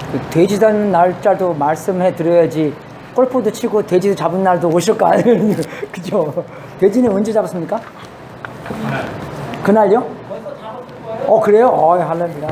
그 돼지 잡는 날짜도 말씀해 드려야지 골프도 치고 돼지도 잡은 날도 오실 거 아니에요. 그죠? 돼지는 언제 잡았습니까? 그날요? 그래요? 할렐루야.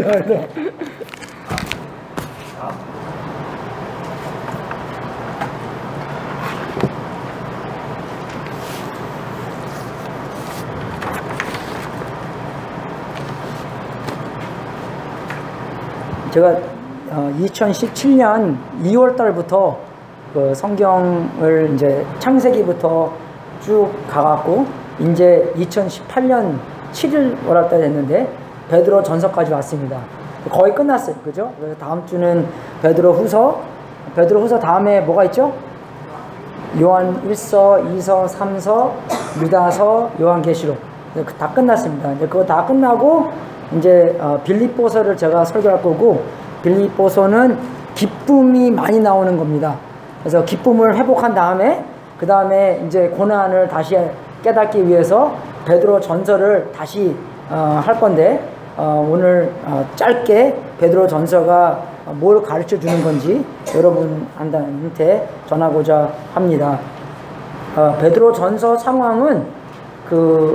제가 2017년 2월 달부터 그 성경을 이제 창세기부터 쭉 가갖고 이제 2018년 7일 월달 됐는데 베드로 전서까지 왔습니다. 거의 끝났어요. 그죠? 그래서 다음 주는 베드로 후서 다음에 뭐가 있죠? 요한 1서, 2서, 3서, 유다서, 요한계시록. 다 끝났습니다. 이제 그거 다 끝나고 이제 빌립보서를 제가 설교할 거고, 빌립보서는 기쁨이 많이 나오는 겁니다. 그래서 기쁨을 회복한 다음에 그 다음에 이제 고난을 다시 깨닫기 위해서 베드로 전서를 다시 할 건데, 오늘 짧게 베드로 전서가 뭘 가르쳐 주는 건지 여러분한테 전하고자 합니다. 베드로 전서 상황은 그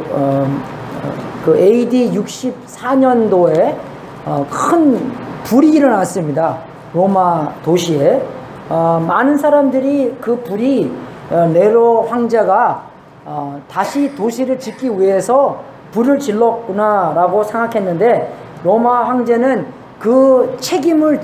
AD 64년도에 큰 불이 일어났습니다. 로마 도시에. 많은 사람들이 그 불이 네로 황제가 다시 도시를 짓기 위해서 불을 질렀구나 라고 생각했는데, 로마 황제는 그 책임을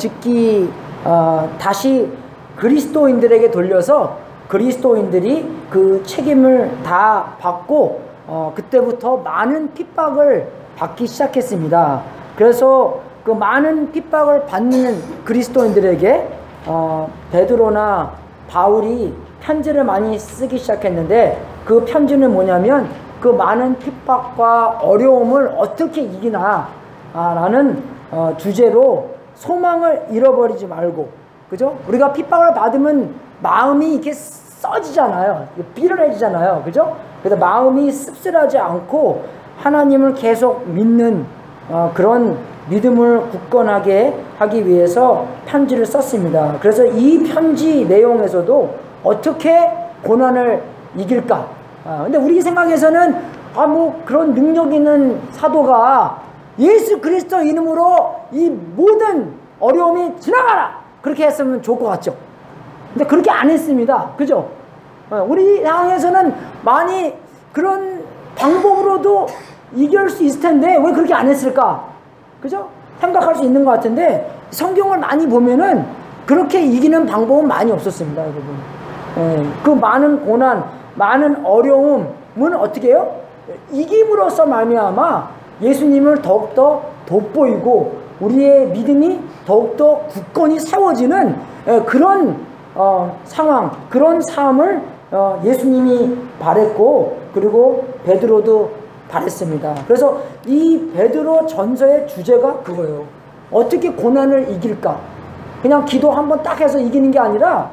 다시 그리스도인들에게 돌려서 그리스도인들이 그 책임을 다 받고 그때부터 많은 핍박을 받기 시작했습니다. 그래서 그 많은 핍박을 받는 그리스도인들에게 베드로나 바울이 편지를 많이 쓰기 시작했는데, 그 편지는 뭐냐면 그 많은 핍박과 어려움을 어떻게 이기나 라는 주제로 소망을 잃어버리지 말고, 그죠? 우리가 핍박을 받으면 마음이 이렇게 써지잖아요. 비련해지잖아요. 그죠? 그래서 마음이 씁쓸하지 않고 하나님을 계속 믿는 그런 믿음을 굳건하게 하기 위해서 편지를 썼습니다. 그래서 이 편지 내용에서도 어떻게 고난을 이길까? 근데 우리 생각에서는 뭐 그런 능력 있는 사도가 예수 그리스도 이름으로 이 모든 어려움이 지나가라! 그렇게 했으면 좋을 것 같죠? 근데 그렇게 안 했습니다. 그죠? 우리 상황에서는 많이 그런 방법으로도 이길 수 있을 텐데 왜 그렇게 안 했을까? 그죠? 생각할 수 있는 것 같은데, 성경을 많이 보면은 그렇게 이기는 방법은 많이 없었습니다, 여러분. 그 많은 고난, 많은 어려움은 어떻게 해요? 이김으로써 말미암아 예수님을 더욱더 돋보이고 우리의 믿음이 더욱더 굳건히 세워지는 그런 상황, 그런 삶을 예수님이 바랬고, 그리고 베드로도 바랬습니다. 그래서 이 베드로 전서의 주제가 그거예요. 어떻게 고난을 이길까? 그냥 기도 한번 딱 해서 이기는 게 아니라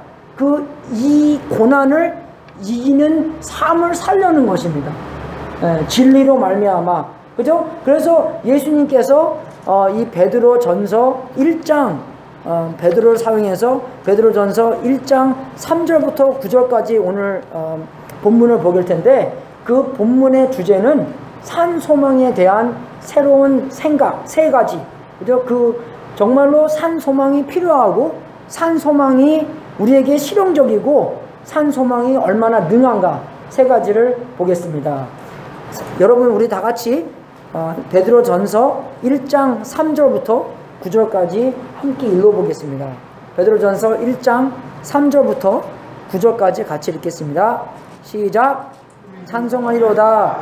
이 고난을 이기는 삶을 살려는 것입니다. 진리로 말미암아. 그죠? 그래서 예수님께서 이 베드로 전서 1장, 베드로를 사용해서 베드로 전서 1장 3절부터 9절까지 오늘 본문을 보길 텐데, 그 본문의 주제는 산소망에 대한 새로운 생각, 세 가지. 그죠? 정말로 산소망이 필요하고, 산소망이 우리에게 실용적이고, 산소망이 얼마나 능한가, 세 가지를 보겠습니다. 여러분, 우리 다 같이 베드로 전서 1장 3절부터 9절까지 함께 읽어보겠습니다. 베드로 전서 1장 3절부터 9절까지 같이 읽겠습니다. 시작. 찬송하리로다.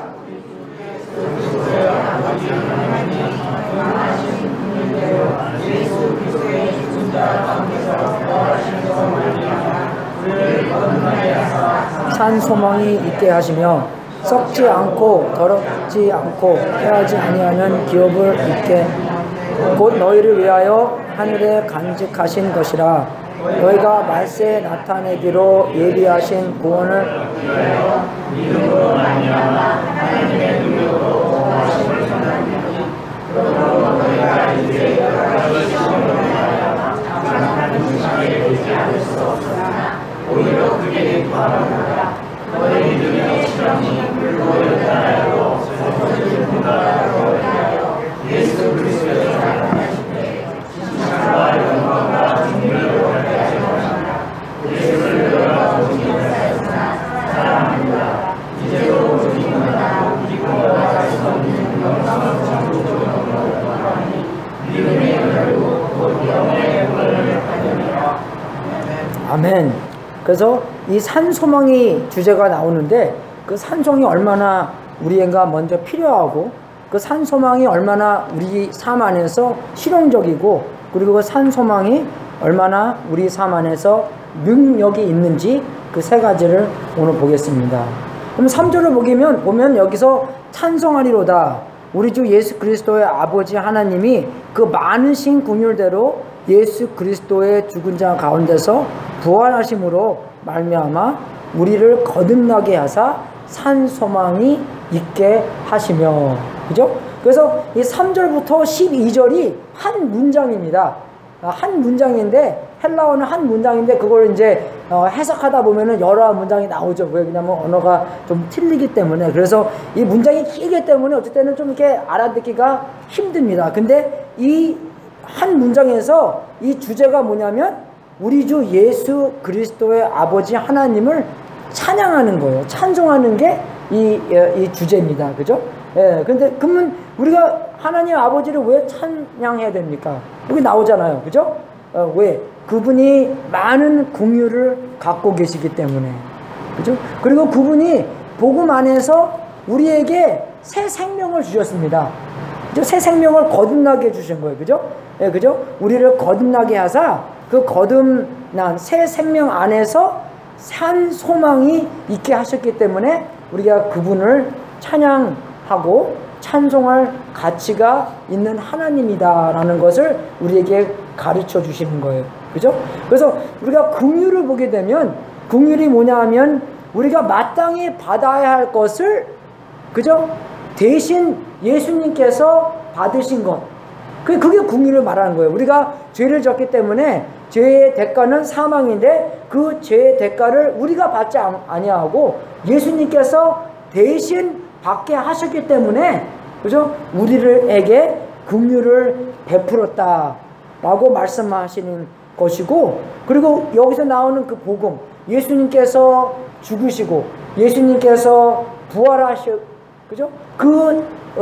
산 소망이 있게 하시며 썩지 않고 더럽지 않고 해하지 아니하는 기업을 있게 곧 너희를 위하여 하늘에 간직하신 것이라. 너희가 말세에 나타내기로 예비하신 구원을 믿음으로 말미암아 하나님의 능력으로 구하심을 전하니 그러므로 너희가 이제 여러 가지 시험을 하여 아멘. 그래서 이 산소망이 주제가 나오는데 그 산소망이 얼마나 우리가 먼저 필요하고 그 산소망이 얼마나 우리 삶 안에서 실용적이고 그리고 그 산소망이 얼마나 우리 삶 안에서 능력이 있는지 그 세 가지를 오늘 보겠습니다. 그럼 3절을 보면 여기서 찬송하리로다. 우리 주 예수 그리스도의 아버지 하나님이 그 많으신 긍휼대로 예수 그리스도의 죽은 자 가운데서 부활하심으로 말미암아 우리를 거듭나게 하사 산 소망이 있게 하시며. 그죠? 그래서 이 3절부터 12절이 한 문장입니다. 한 문장인데 헬라어는 한 문장인데 그걸 이제 해석하다 보면은 여러 문장이 나오죠. 왜냐면 언어가 좀 틀리기 때문에. 그래서 이 문장이 길기 때문에 어쩔 때는 좀 이렇게 알아듣기가 힘듭니다. 근데 이 한 문장에서 이 주제가 뭐냐면 우리 주 예수 그리스도의 아버지 하나님을 찬양하는 거예요. 찬송하는 게 이 주제입니다. 그죠? 예. 근데 그러면 우리가 하나님 아버지를 왜 찬양해야 됩니까? 여기 나오잖아요. 그죠? 왜? 그분이 많은 긍휼을 갖고 계시기 때문에. 그죠? 그리고 그분이 복음 안에서 우리에게 새 생명을 주셨습니다. 그죠? 새 생명을 거듭나게 해주신 거예요. 그죠? 예, 그죠? 우리를 거듭나게 하사 그 거듭난 새 생명 안에서 산 소망이 있게 하셨기 때문에 우리가 그분을 찬양하고 찬송할 가치가 있는 하나님이다라는 것을 우리에게 가르쳐 주시는 거예요. 그죠? 그래서 우리가 긍휼을 보게 되면 긍휼이 뭐냐 하면 우리가 마땅히 받아야 할 것을 그죠? 대신 예수님께서 받으신 것. 그게 긍휼을 말하는 거예요. 우리가 죄를 졌기 때문에 죄의 대가는 사망인데 그 죄의 대가를 우리가 받지 아니하고 예수님께서 대신 받게 하셨기 때문에 그죠? 우리에게 긍휼을 베풀었다라고 말씀하시는 것이고 그리고 여기서 나오는 그 복음 예수님께서 죽으시고 예수님께서 부활하시고 그죠? 그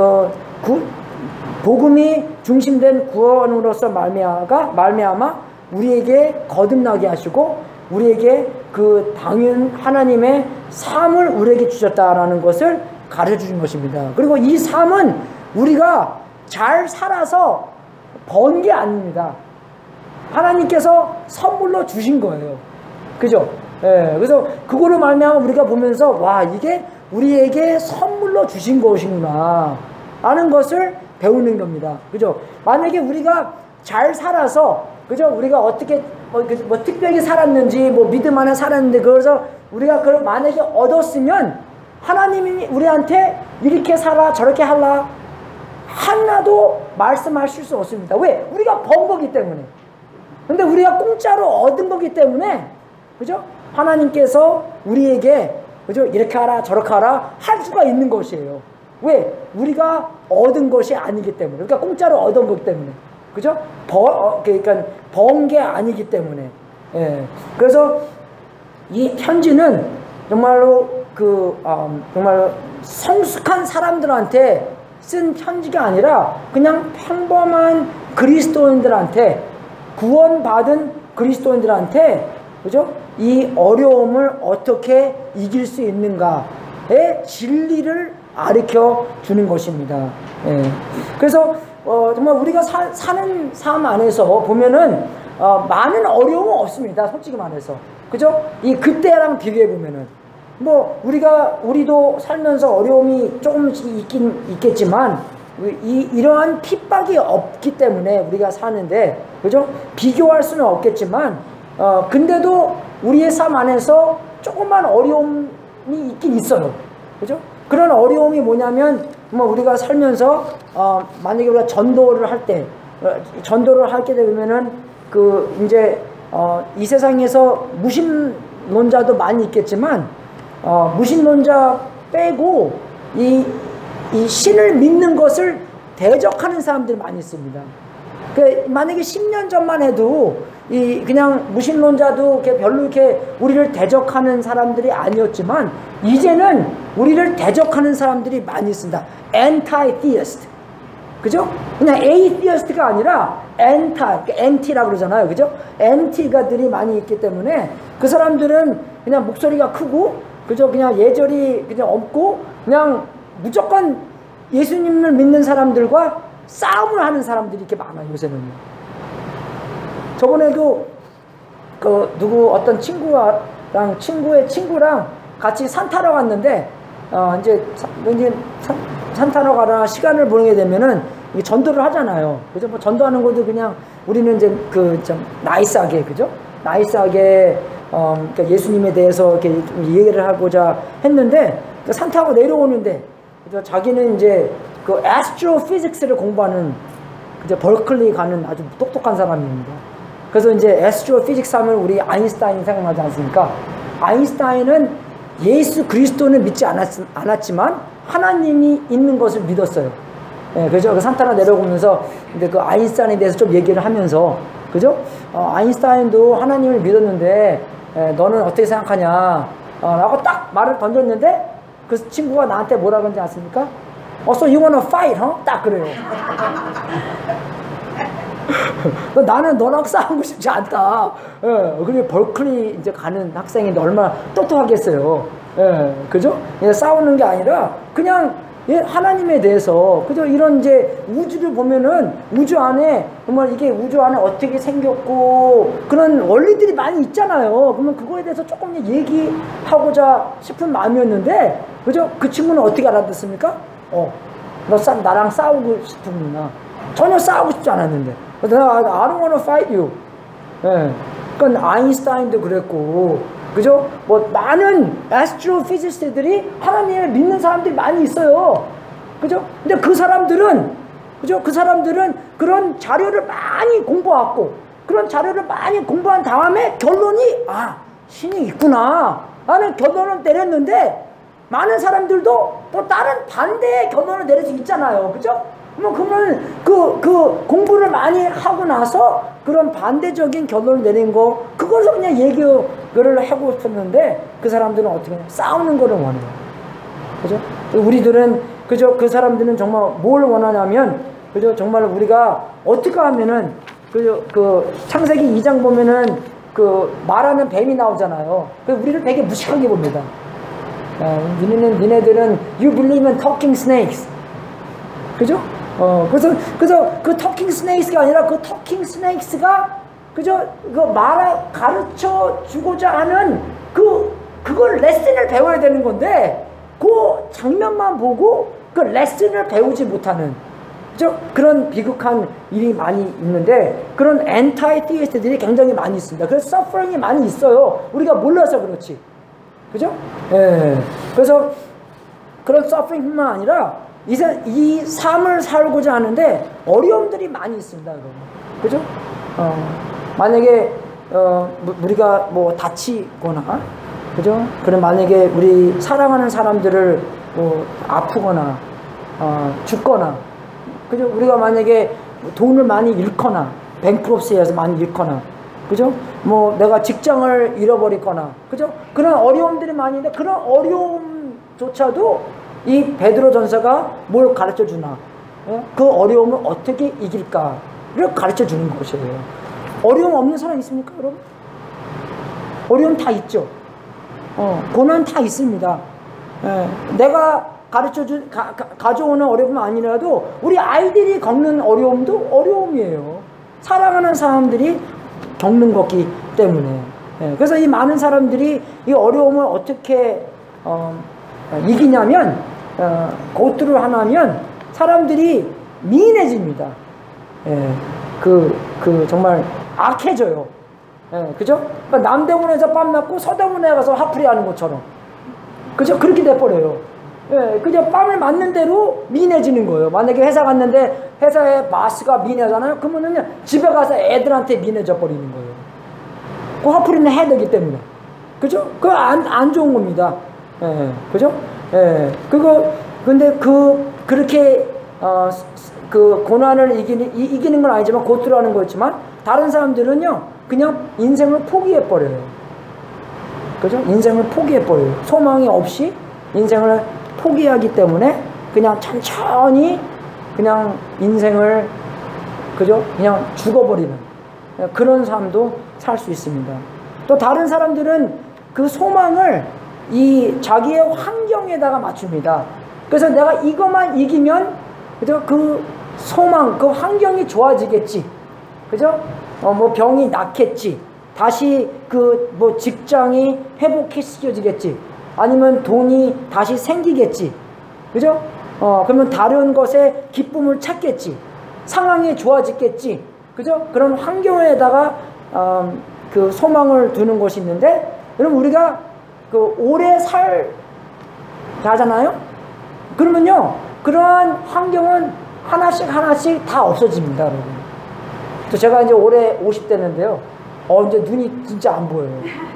복음이 중심된 구원으로서 말미암아 우리에게 거듭나게 하시고 우리에게 그 당연 하나님의 삶을 우리에게 주셨다라는 것을 가르쳐 주신 것입니다. 그리고 이 삶은 우리가 잘 살아서 번 게 아닙니다. 하나님께서 선물로 주신 거예요. 그죠? 예, 그래서 그거를 말미암아 우리가 보면서 와 이게 우리에게 선물로 주신 것이구나 하는 것을 배우는 겁니다. 그죠? 만약에 우리가 잘 살아서 그죠? 우리가 어떻게 뭐 특별히 살았는지 뭐 믿음 안에 살았는데 그래서 우리가 그걸 만약에 얻었으면 하나님이 우리한테 이렇게 살아 저렇게 하라 하나도 말씀하실 수 없습니다. 왜? 우리가 번 거기 때문에. 근데 우리가 공짜로 얻은 거기 때문에 그죠? 하나님께서 우리에게 그죠? 이렇게 하라 저렇게 하라 할 수가 있는 것이에요. 왜? 우리가 얻은 것이 아니기 때문에. 그러니까 공짜로 얻은 거기 때문에. 그죠? 그러니까 번 게 아니기 때문에. 예. 그래서 이 편지는 정말로 정말 성숙한 사람들한테 쓴 편지가 아니라 그냥 평범한 그리스도인들한테 구원받은 그리스도인들한테 그죠? 이 어려움을 어떻게 이길 수 있는가의 진리를 가르쳐 주는 것입니다. 예. 그래서 정말 우리가 사는 삶 안에서 보면은 많은 어려움은 없습니다. 솔직히 말해서. 그죠? 그때랑 비교해 보면은 뭐 우리도 살면서 어려움이 조금씩 있긴 있겠지만 이러한 핍박이 없기 때문에 우리가 사는데 그죠? 비교할 수는 없겠지만 근데도 우리의 삶 안에서 조그만 어려움이 있긴 있어요. 그죠? 그런 어려움이 뭐냐면 뭐 우리가 살면서 만약에 우리가 전도를 하게 되면은 이제 이 세상에서 무신론자도 많이 있겠지만 무신론자 빼고 이 신을 믿는 것을 대적하는 사람들이 많이 있습니다. 만약에 10년 전만 해도 그냥 무신론자도 별로 이렇게 우리를 대적하는 사람들이 아니었지만 이제는 우리를 대적하는 사람들이 많이 있습니다. anti-theist. 그죠? 그냥 에이티어스트가 아니라 엔티라고 그러잖아요. 그죠? 엔티가들이 많이 있기 때문에 그 사람들은 그냥 목소리가 크고, 그죠? 그냥 예절이 그냥 없고, 그냥 무조건 예수님을 믿는 사람들과 싸움을 하는 사람들이 이렇게 많아요, 요새는. 저번에도 어떤 친구의 친구랑 같이 산 타러 갔는데, 이제 산 타러 가라 시간을 보내게 되면은 전도를 하잖아요. 그죠? 뭐 전도하는 것도 그냥 우리는 이제 좀 나이스하게, 그죠? 나이스하게, 그러니까 예수님에 대해서 이렇게 이해를 하고자 했는데, 산 타고 내려오는데, 그죠? 자기는 이제 그 애스트로피직스를 공부하는, 그죠? 벌클리 가는 아주 똑똑한 사람입니다. 그래서 이제 애스트로피직스 하면 우리 아인슈타인 생각나지 않습니까? 아인슈타인은 예수 그리스도는 믿지 않았지만 하나님이 있는 것을 믿었어요. 예, 그죠? 그 산타나 내려오면서 근데 그 아인슈타인에 대해서 좀 얘기를 하면서, 그죠? 아인슈타인도 하나님을 믿었는데, 너는 어떻게 생각하냐? 라고 딱 말을 던졌는데, 그 친구가 나한테 뭐라 그런지 아십니까? So you wanna fight, huh? 딱 그래요. 나는 너랑 싸우고 싶지 않다. 예, 그리고 벌클리 이제 가는 학생인데 얼마나 똑똑하겠어요. 예, 그죠? 싸우는 게 아니라 그냥 하나님에 대해서, 그죠? 이런 이제 우주를 보면은 우주 안에 정말 이게 우주 안에 어떻게 생겼고 그런 원리들이 많이 있잖아요. 그러면 그거에 대해서 조금 얘기하고자 싶은 마음이었는데, 그죠? 그 친구는 어떻게 알아듣습니까? 너 나랑 싸우고 싶은구나. 전혀 싸우고 싶지 않았는데. 내가 I don't wanna fight you. 예. 그러니까 아인슈타인도 그랬고, 그죠? 뭐 많은 애스트로피지스트들이 하나님을 믿는 사람들이 많이 있어요. 그죠? 근데 그 사람들은, 그죠? 그 사람들은 그런 자료를 많이 공부하고, 그런 자료를 많이 공부한 다음에 결론이, 신이 있구나 라는 결론을 내렸는데, 많은 사람들도 또 다른 반대의 결론을 내릴 수 있잖아요. 그죠? 그러면 그 공부를 많이 하고 나서 그런 반대적인 결론을 내린 거, 그걸로 그냥 얘기를 하고 싶었는데, 그 사람들은 어떻게 하냐? 싸우는 거를 원해요. 그죠? 우리들은, 그죠? 그 사람들은 정말 뭘 원하냐면, 그죠? 정말 우리가 어떻게 하면은, 그죠? 그 창세기 2장 보면은 그 말하는 뱀이 나오잖아요. 우리를 되게 무식하게 봅니다. 니네들은 you believe in talking snakes. 그죠? 그래서 그 talking snakes가 아니라 그 talking snakes가, 그죠? 가르쳐 주고자 하는 그걸 레슨을 배워야 되는 건데, 그 장면만 보고 그 레슨을 배우지 못하는, 그죠? 그런 비극한 일이 많이 있는데, 그런 엔타이티스트들이 굉장히 많이 있습니다. 그래서 서퍼링이 많이 있어요. 우리가 몰라서 그렇지. 그죠? 예. 그래서 그런 서퍼링뿐만 아니라 이 삶을 살고자 하는데 어려움들이 많이 있습니다. 여러분. 그죠? 만약에 우리가 뭐 다치거나, 그죠? 그럼 만약에 우리 사랑하는 사람들을 뭐 아프거나 죽거나, 그죠? 우리가 만약에 돈을 많이 잃거나, 뱅크롭시에서 많이 잃거나, 그죠? 뭐 내가 직장을 잃어버리거나, 그죠? 그런 어려움들이 많이 있는데, 그런 어려움조차도 이 베드로 전서가 뭘 가르쳐 주나? 그 어려움을 어떻게 이길까를 가르쳐 주는 것이에요. 어려움 없는 사람 있습니까, 여러분? 어려움 다 있죠. 고난 다 있습니다. 내가 가져오는 어려움은 아니라도 우리 아이들이 겪는 어려움도 어려움이에요. 사랑하는 사람들이 겪는 거기 때문에. 그래서 이 많은 사람들이 이 어려움을 어떻게 이기냐면, 고투를 하면 사람들이 미인해집니다. 정말 악해져요. 그죠? 그러니까 남대문에서 뺨 맞고 서대문에 가서 화풀이 하는 것처럼, 그죠? 그렇게 돼버려요. 그냥 뺨을 맞는 대로 미인해지는 거예요. 만약에 회사 갔는데 회사의 마스가 미인하잖아요. 그러면은 집에 가서 애들한테 미인해져 버리는 거예요. 그 화풀이는 해야 되기 때문에. 그죠? 그거 안 좋은 겁니다. 그죠? 근데 그렇게, 그 고난을 이기는 건 아니지만, 고투라는 거였지만, 다른 사람들은요, 그냥 인생을 포기해버려요. 그죠? 인생을 포기해버려요. 소망이 없이 인생을 포기하기 때문에 그냥 천천히 그냥 인생을 그죠? 그냥 죽어버리는 그런 삶도 살 수 있습니다. 또 다른 사람들은 그 소망을 이 자기의 환경에다가 맞춥니다. 그래서 내가 이것만 이기면 그죠? 그 소망, 그 환경이 좋아지겠지. 그죠? 뭐 병이 낫겠지. 다시 그 뭐 직장이 회복시켜지겠지. 아니면 돈이 다시 생기겠지. 그죠? 그러면 다른 것에 기쁨을 찾겠지. 상황이 좋아지겠지. 그죠? 그런 환경에다가 그 소망을 두는 것이 있는데, 여러분 우리가 그 오래 살잖아요. 그러면요 그러한 환경은 하나씩 다 없어집니다, 여러분. 또 제가 이제 올해 50대인데요. 이제 눈이 진짜 안 보여요.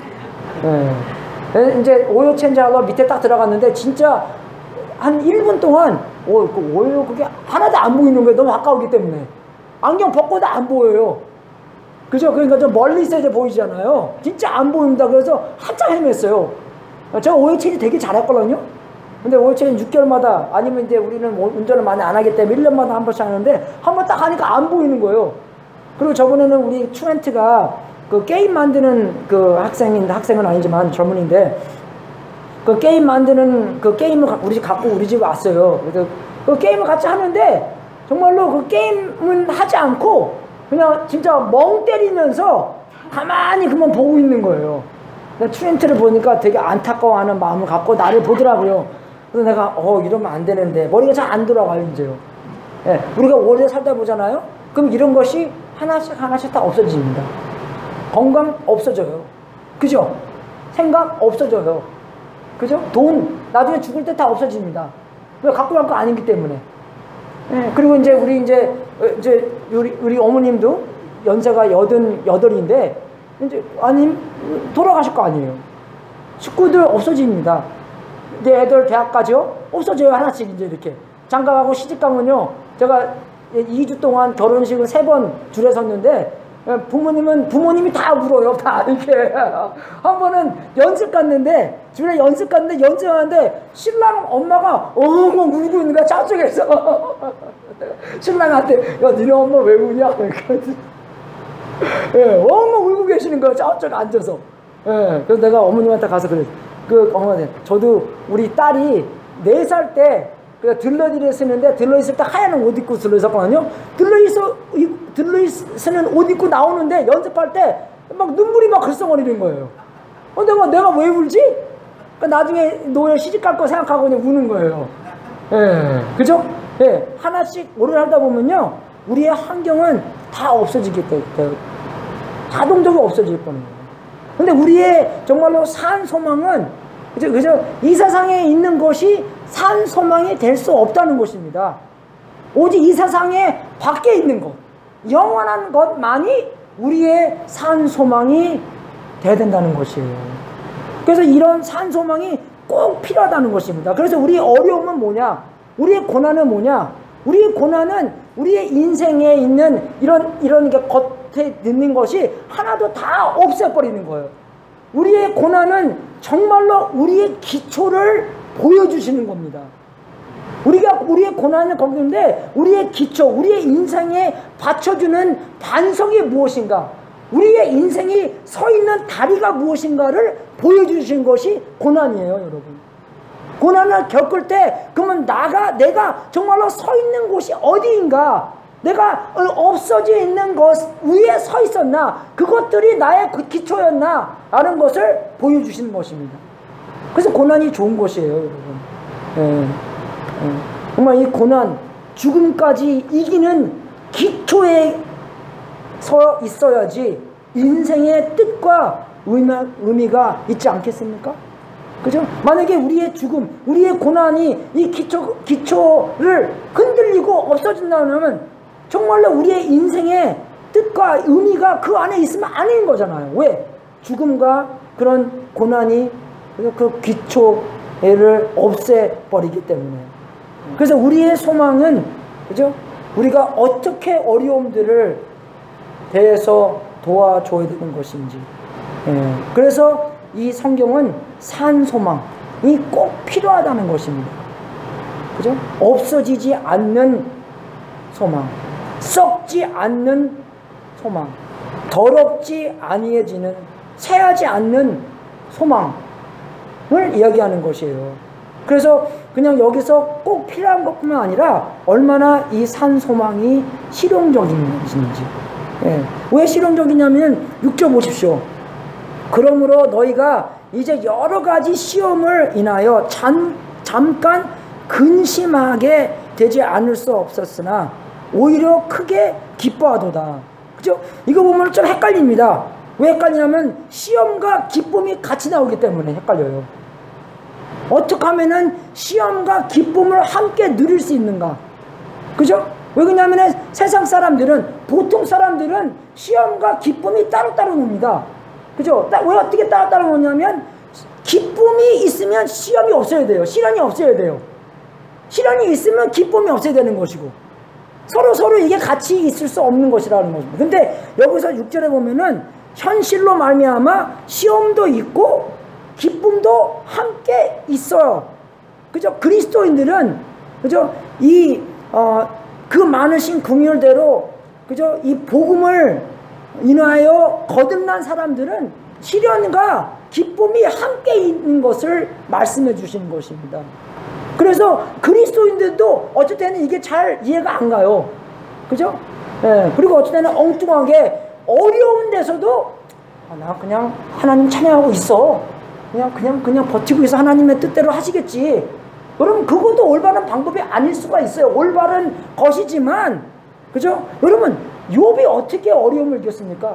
네. 이제 오일 체인지 하러 밑에 딱 들어갔는데 진짜 한 1분 동안 그 오일 그게 하나도 안 보이는 거예요. 너무 가까우기 때문에. 안경 벗고도 안 보여요. 그죠? 그러니까 좀 멀리 있어야 이제 보이잖아요. 진짜 안 보입니다. 그래서 한참 헤맸어요. 제가 오일 체인지 되게 잘했거든요. 근데 오일 체인지 6개월마다, 아니면 이제 우리는 운전을 많이 안 하기 때문에 1년마다 한 번씩 하는데, 한 번 딱 하니까 안 보이는 거예요. 그리고 저번에는 우리 트렌트가 그 게임 만드는 그 학생은 아니지만 젊은인데, 그 게임 만드는 그 게임을 우리 집 왔어요. 그래서 그 게임을 같이 하는데, 정말로 그 게임은 하지 않고 그냥 진짜 멍 때리면서 가만히 그만 보고 있는 거예요. 트렌트를 보니까 되게 안타까워하는 마음을 갖고 나를 보더라고요. 그래서 내가 이러면 안 되는데, 머리가 잘 안 돌아가요 이제요. 예, 우리가 오래 살다 보잖아요. 그럼 이런 것이 하나씩 다 없어집니다. 건강 없어져요. 그죠? 생각 없어져요. 그죠? 돈 나중에 죽을 때 다 없어집니다. 왜? 갖고 갈 거 아니기 때문에. 예, 그리고 이제 우리 어머님도 연세가 88인데 이제 돌아가실 거 아니에요. 식구들 없어집니다. 내 애들 대학까지요? 없어져요. 하나씩 이제 이렇게. 장가가고 시집가면요. 제가 2주 동안 결혼식을 3번 줄에 섰는데, 부모님이 다 울어요. 다 이렇게. 한 번은 줄에 연습 갔는데 연습하는데 신랑 엄마가 엉엉 울고 있는 거야. 저쪽에서. 신랑한테, 야, 니네 엄마 왜 우냐? 예, 엉엉 울고 계시는 거야. 저쪽 앉아서. 예, 그래서 내가 어머님한테 가서 그랬어. 어머니, 저도 우리 딸이 4살 때 들러리를 쓰는데, 들러있을 때 하얀 옷 입고 들러있었거든요. 들러있는 옷 입고 나오는데 연습할 때 막 눈물이 막 글썽거리는 거예요. 내가 왜 울지? 나중에 노예 시집갈 거 생각하고 그냥 우는 거예요. 예, 그죠? 예, 하나씩 오래 살다 보면요, 우리의 환경은 다 없어지게 돼요. 자동적으로 없어질 거예요. 근데 우리의 정말로 산 소망은, 그죠? 이 세상에 있는 것이 산 소망이 될 수 없다는 것입니다. 오직 이 세상에 밖에 있는 것, 영원한 것만이 우리의 산 소망이 돼야 된다는 것이에요. 그래서 이런 산 소망이 꼭 필요하다는 것입니다. 그래서 우리의 어려움은 뭐냐? 우리의 고난은 뭐냐? 우리의 고난은 우리의 인생에 있는 이런 게 겉에 있는 것이 하나도 다 없애버리는 거예요. 우리의 고난은 정말로 우리의 기초를 보여주시는 겁니다. 우리의 고난을 겪는데 우리의 기초, 우리의 인생에 받쳐주는 반석이 무엇인가, 우리의 인생이 서 있는 다리가 무엇인가를 보여주신 것이 고난이에요, 여러분. 고난을 겪을 때, 그러면 내가 정말로 서 있는 곳이 어디인가, 내가 없어져 있는 것 위에 서 있었나, 그것들이 나의 그 기초였나 라는 것을 보여주시는 것입니다. 그래서 고난이 좋은 것이에요, 여러분. 예. 정말 이 고난, 죽음까지 이기는 기초에 서 있어야지 인생의 뜻과 의미가 있지 않겠습니까? 그죠? 만약에 우리의 죽음, 우리의 고난이 이 기초를 흔들리고 없어진다면 정말로 우리의 인생의 뜻과 의미가 그 안에 있으면 아닌 거잖아요. 왜? 죽음과 그런 고난이 그 기초를 없애버리기 때문에. 그래서 우리의 소망은, 그죠? 우리가 어떻게 어려움들을 대해서 도와줘야 되는 것인지. 예. 그래서 이 성경은 산 소망이 꼭 필요하다는 것입니다. 그죠? 없어지지 않는 소망, 썩지 않는 소망, 더럽지 아니해지는, 새하지 않는 소망을 이야기하는 것이에요. 그래서 그냥 여기서 꼭 필요한 것뿐만 아니라 얼마나 이 산 소망이 실용적인지. 예. 왜 실용적이냐면 6절 보십시오. 그러므로 너희가 이제 여러 가지 시험을 인하여 잠깐 근심하게 되지 않을 수 없었으나 오히려 크게 기뻐하도다. 그죠? 이거 보면 좀 헷갈립니다. 왜 헷갈리냐면 시험과 기쁨이 같이 나오기 때문에 헷갈려요. 어떻게 하면은 시험과 기쁨을 함께 누릴 수 있는가? 그죠? 왜 그러냐면 세상 사람들은, 보통 사람들은 시험과 기쁨이 따로따로 놉니다. 그죠? 왜 어떻게 따로따로 놓냐면 기쁨이 있으면 시험이 없어야 돼요. 시련이 없어야 돼요. 시련이 있으면 기쁨이 없어야 되는 것이고, 서로 이게 같이 있을 수 없는 것이라는 것입니다. 근데 여기서 6절에 보면은 현실로 말미암아 시험도 있고 기쁨도 함께 있어요. 그죠? 그리스도인들은, 그죠? 그 많으신 긍휼대로, 그죠? 이 복음을 인하여 거듭난 사람들은 시련과 기쁨이 함께 있는 것을 말씀해 주시는 것입니다. 그래서 그리스도인들도 어쩔 때는 이게 잘 이해가 안 가요. 그죠? 예. 그리고 어쩔 때는 엉뚱하게 어려운 데서도 나 그냥 하나님 찬양하고 있어. 그냥 버티고 있어. 하나님의 뜻대로 하시겠지. 여러분, 그것도 올바른 방법이 아닐 수가 있어요. 올바른 것이지만, 그죠? 여러분, 욥이 어떻게 어려움을 이겼습니까?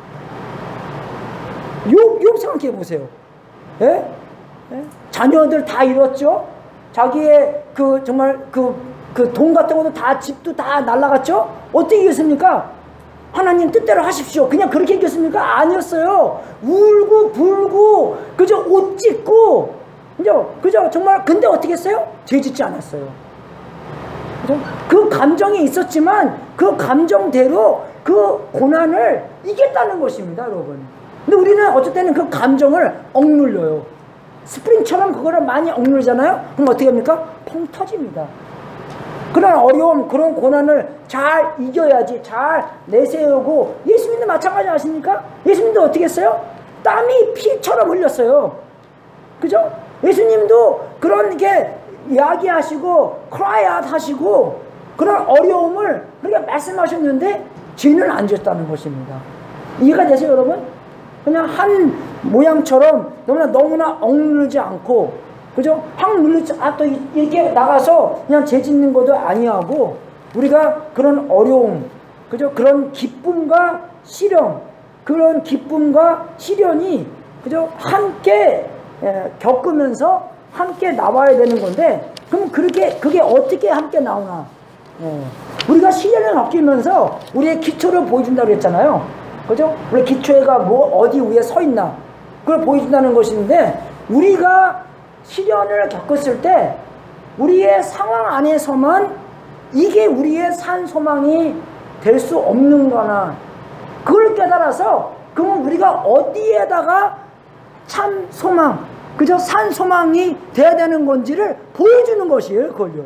욥 생각해 보세요. 예? 예? 자녀들 다 잃었죠? 자기의 정말 돈 같은 것도 다, 집도 다 날라갔죠? 어떻게 이겼습니까? 하나님 뜻대로 하십시오. 그냥 그렇게 이겼습니까? 아니었어요. 울고 불고, 그저 옷 찢고, 그죠? 정말, 근데 어떻게 했어요? 죄 짓지 않았어요. 그죠? 그 감정이 있었지만 그 감정대로 그 고난을 이겼다는 것입니다, 여러분. 근데 우리는 어쩔 때는 그 감정을 억눌려요. 스프링처럼 그거를 많이 억누르잖아요. 그럼 어떻게 합니까? 펑 터집니다. 그런 어려움, 그런 고난을 잘 이겨야지, 잘 내세우고. 예수님도 마찬가지 아십니까? 예수님도 어떻게 했어요? 땀이 피처럼 흘렸어요. 그죠? 예수님도 그런 게 이야기하시고 cry out 하시고 그런 어려움을 그렇게 말씀하셨는데 죄는 안 졌다는 것입니다. 이해가 되세요, 여러분? 그냥 한 모양처럼 너무나 억누르지 않고, 그죠? 확 누르지, 또 이렇게 나가서 그냥 죄 짓는 것도 아니하고, 우리가 그런 어려움, 그죠? 그런 기쁨과 시련, 그런 기쁨과 시련이, 그죠? 함께 겪으면서 함께 나와야 되는 건데, 그럼 그게 어떻게 함께 나오나? 우리가 시련을 겪으면서 우리의 기초를 보여준다고 그랬잖아요. 그죠? 우리 기초가 어디 위에 서 있나? 그걸 보여준다는 것인데, 우리가 시련을 겪었을 때 우리의 상황 안에서만 이게 우리의 산 소망이 될 수 없는 거나, 그걸 깨달아서 그러면 우리가 어디에다가 참 소망, 그저 산 소망이 돼야 되는 건지를 보여주는 것이에요, 그걸요.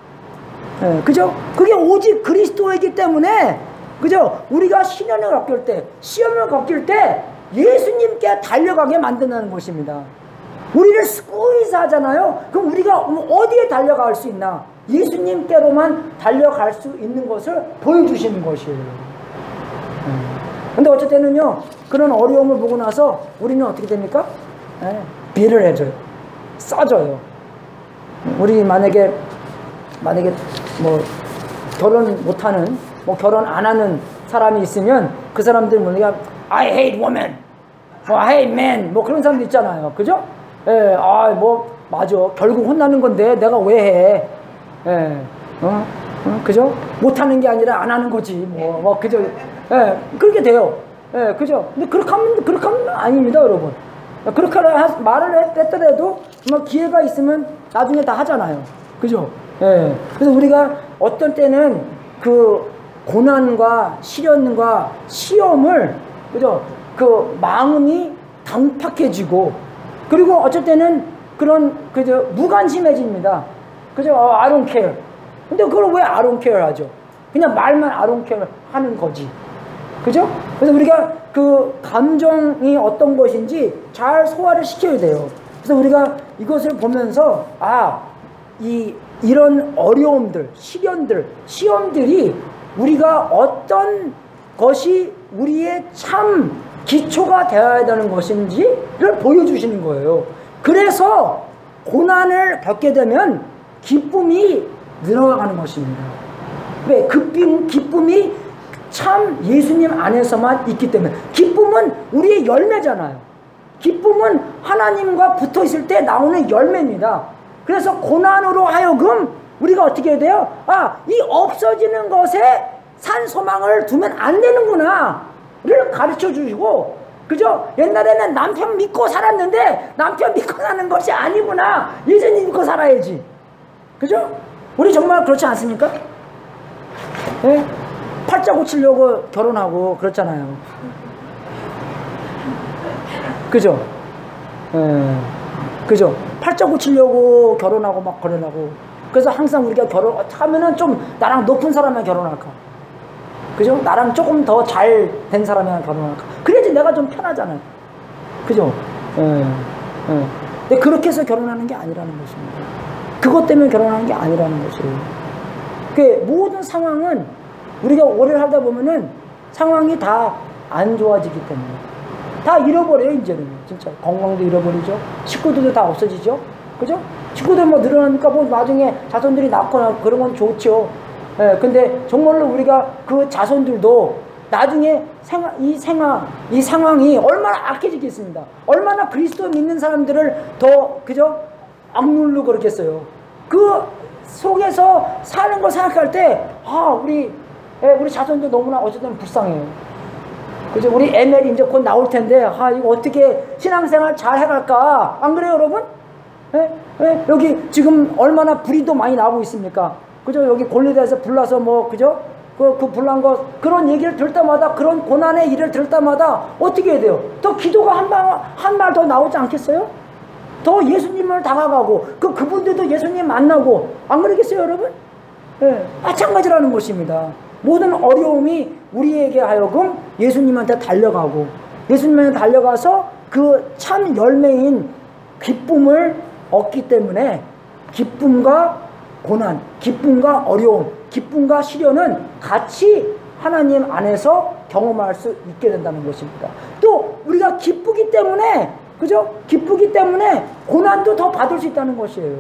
그죠? 그게 오직 그리스도이기 때문에, 그죠? 우리가 시련을 겪을 때, 시험을 겪을 때 예수님께 달려가게 만든다는 것입니다. 우리를 스쿠이즈 하잖아요. 그럼 우리가 어디에 달려갈 수 있나? 예수님께로만 달려갈 수 있는 것을 보여주시는 것이에요. 근데 어쩔 때는요, 그런 어려움을 보고 나서 우리는 어떻게 됩니까? 비를 해줘요. 써줘요. 우리 만약에 결혼 못하는, 결혼 안 하는 사람이 있으면 그 사람들 우리가 I hate woman, I hate men, 그런 사람도 있잖아요. 그죠? 맞아. 결국 혼나는 건데 내가 왜 해? 그죠? 못하는 게 아니라 안 하는 거지. 그죠? 그렇게 돼요. 그죠? 근데 그렇게 하면 아닙니다, 여러분. 그렇게 말을 했더라도 기회가 있으면 나중에 다 하잖아요. 그죠? 그래서 우리가 어떤 때는 그 고난과 시련과 시험을, 그죠? 그 마음이 강팍해지고, 그리고 어쩔 때는 그저 무관심해집니다. 그죠? I don't care. 근데 그걸 왜 I don't care 하죠? 그냥 말만 아롱케 하는 거지. 그죠? 그래서 우리가 그 감정이 어떤 것인지 잘 소화를 시켜야 돼요. 그래서 우리가 이것을 보면서 이런 어려움들, 시련들, 시험들이 우리가 어떤 것이 우리의 참 기초가 되어야 되는 것인지를 보여주시는 거예요. 그래서 고난을 겪게 되면 기쁨이 늘어가는 것입니다. 왜? 기쁨이 참 예수님 안에서만 있기 때문에. 기쁨은 우리의 열매잖아요. 기쁨은 하나님과 붙어 있을 때 나오는 열매입니다. 그래서 고난으로 하여금 우리가 어떻게 해야 돼요? 이 없어지는 것에 산 소망을 두면 안 되는구나를 가르쳐 주시고, 그죠? 옛날에는 남편 믿고 살았는데 남편 믿고 사는 것이 아니구나. 예수님 믿고 살아야지. 그죠? 우리 정말 그렇지 않습니까? 예? 팔자 고치려고 결혼하고 그렇잖아요. 그죠? 예. 그죠? 팔자 고치려고 결혼하고 막 결혼하고. 그래서 항상 우리가 결혼하면은 좀 나랑 높은 사람이랑 결혼할까? 그죠? 나랑 조금 더 잘 된 사람이랑 결혼할까? 그래야지 내가 좀 편하잖아요. 그죠? 근데 그렇게 해서 결혼하는 게 아니라는 것입니다. 그것 때문에 결혼하는 게 아니라는 것이에요. 그 모든 상황은 우리가 오래 살다 보면은 상황이 다 안 좋아지기 때문에 다 잃어버려요. 이제는 진짜 건강도 잃어버리죠. 식구들도 다 없어지죠. 그죠? 식구들 뭐 늘어나니까 뭐 나중에 자손들이 낳거나 그런 건 좋죠. 예, 근데 정말로 우리가 그 자손들도 나중에 이 상황이 얼마나 악해지겠습니다. 얼마나 그리스도 믿는 사람들을 더, 그죠? 악물고 그렇겠어요. 그 속에서 사는 걸 생각할 때, 우리 자손도 너무나 어쨌든 불쌍해요. 그죠? 우리 ML이 이제 곧 나올 텐데, 이거 어떻게 신앙생활 잘 해갈까? 안 그래요, 여러분? 여기 지금 얼마나 불이도 많이 나오고 있습니까? 그죠? 여기 골리다에서 불나서 뭐, 그죠? 그 불난 거, 그런 얘기를 들을 때마다, 그런 고난의 일을 들을 때마다 어떻게 해야 돼요? 더 기도가 한 말 더 나오지 않겠어요? 더 예수님을 다가가고, 그분들도 예수님 만나고, 안 그러겠어요, 여러분? 예, 마찬가지라는 것입니다. 모든 어려움이 우리에게 하여금 예수님한테 달려가고, 예수님한테 달려가서 그 참 열매인 기쁨을 얻기 때문에 기쁨과 고난, 기쁨과 어려움, 기쁨과 시련은 같이 하나님 안에서 경험할 수 있게 된다는 것입니다. 또 우리가 기쁘기 때문에, 그죠? 기쁘기 때문에 고난도 더 받을 수 있다는 것이에요.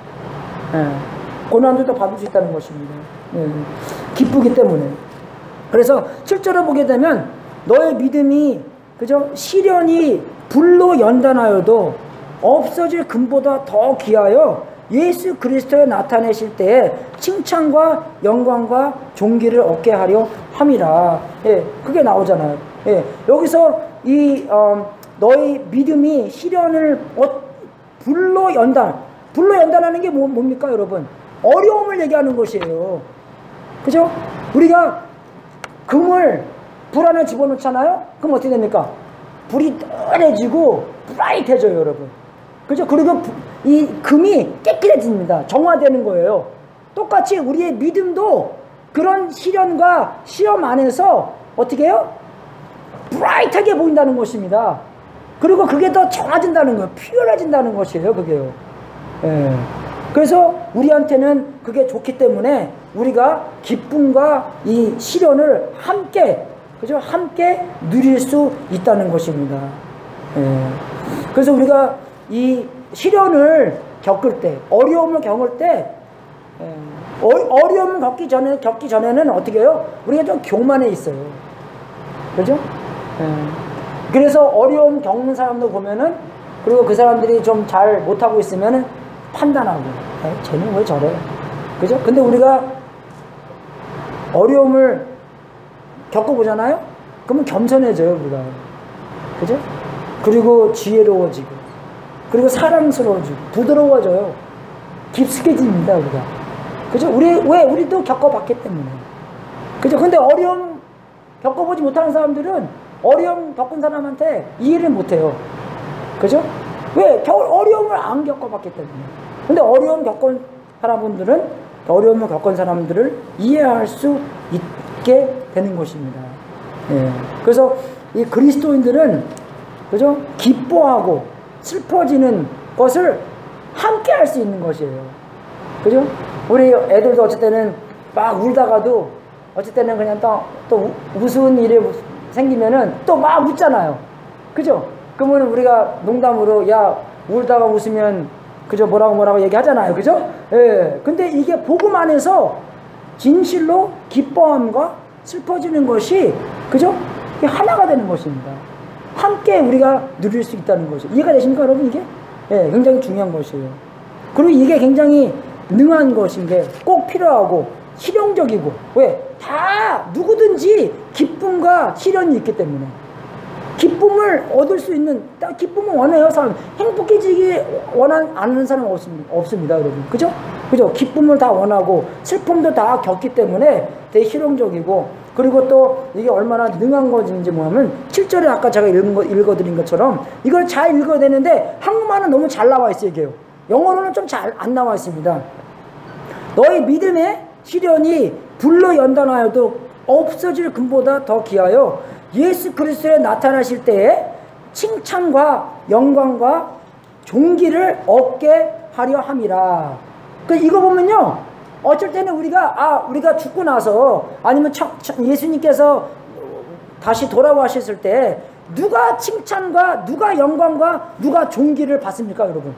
고난도 더 받을 수 있다는 것입니다. 기쁘기 때문에. 그래서 7절을 보게 되면 너의 믿음이, 그죠? 시련이 불로 연단하여도 없어질 금보다 더 귀하여 예수 그리스도에 나타내실 때에 칭찬과 영광과 존귀를 얻게 하려 함이라. 그게 나오잖아요. 여기서 너의 믿음이 시련을 불로 연단하는 게 뭡니까, 여러분? 어려움을 얘기하는 것이에요. 그죠? 우리가 금을 불 안에 집어넣잖아요? 그럼 어떻게 됩니까? 불이 뚜렷해지고 브라이트해져요, 여러분. 그죠? 그리고 이 금이 깨끗해집니다. 정화되는 거예요. 똑같이 우리의 믿음도 그런 시련과 시험 안에서 어떻게 해요? 브라이트하게 보인다는 것입니다. 그리고 그게 더 정화진다는 거예요. 피어나진다는 것이에요, 그게요. 그래서 우리한테는 그게 좋기 때문에 우리가 기쁨과 이 시련을 함께, 그죠? 함께 누릴 수 있다는 것입니다. 그래서 우리가 이 시련을 겪을 때, 어려움을 겪을 때, 어려움을 겪기 전에는 어떻게 해요? 우리가 좀 교만해 있어요. 그죠? 그래서 어려움 겪는 사람도 보면은, 그리고 그 사람들이 좀 잘 못하고 있으면은 판단하고, 쟤는 왜 저래? 그죠? 근데 우리가 어려움을 겪어보잖아요? 그러면 겸손해져요, 우리가. 그죠? 그리고 지혜로워지고, 그리고 사랑스러워지고, 부드러워져요. 깊숙해집니다, 우리가. 그죠? 우리도 겪어봤기 때문에. 그죠? 근데 어려움 겪어보지 못하는 사람들은 어려움 겪은 사람한테 이해를 못해요. 그죠? 왜? 어려움을 안 겪어봤기 때문에. 근데 어려움 겪은 사람분들은 어려움을 겪은 사람들을 이해할 수 있게 되는 것입니다. 예. 그래서 이 그리스도인들은 그죠? 기뻐하고 슬퍼지는 것을 함께 할 수 있는 것이에요. 그죠? 우리 애들도 어쩔 때는 막 울다가도 어쩔 때는 그냥 또 무슨 일이 생기면은 또 막 웃잖아요. 그죠? 그러면 우리가 농담으로 야 울다가 웃으면 그죠? 뭐라고 얘기하잖아요. 그죠? 예. 근데 이게 복음 안에서 진실로 기뻐함과 슬퍼지는 것이 그죠? 이게 하나가 되는 것입니다. 함께 우리가 누릴 수 있다는 것이에요. 이해가 되십니까, 여러분? 이게? 예, 굉장히 중요한 것이에요. 그리고 이게 굉장히 능한 것인 게 꼭 필요하고 실용적이고, 왜? 다 누구든지 기쁨과 시련이 있기 때문에. 기쁨을 얻을 수 있는, 기쁨을 원해요, 사람. 행복해지기 원하는 사람은 없습니다, 여러분. 그죠? 그죠? 기쁨을 다 원하고, 슬픔도 다 겪기 때문에 되게 실용적이고, 그리고 또 이게 얼마나 능한 것인지 뭐냐면, 7절에 아까 제가 읽어드린 것처럼, 이걸 잘 읽어야 되는데, 한국말은 너무 잘 나와 있어요, 이게요. 영어로는 좀 잘 안 나와 있습니다. 너희 믿음의 시련이 불로 연단하여도 없어질 금보다 더 귀하여 예수 그리스도에 나타나실 때에 칭찬과 영광과 존귀를 얻게 하려 함이라. 이거 보면요, 어쩔 때는 우리가 죽고 나서 아니면 예수님께서 다시 돌아오셨을 때 누가 칭찬과 누가 영광과 누가 존귀를 받습니까, 여러분?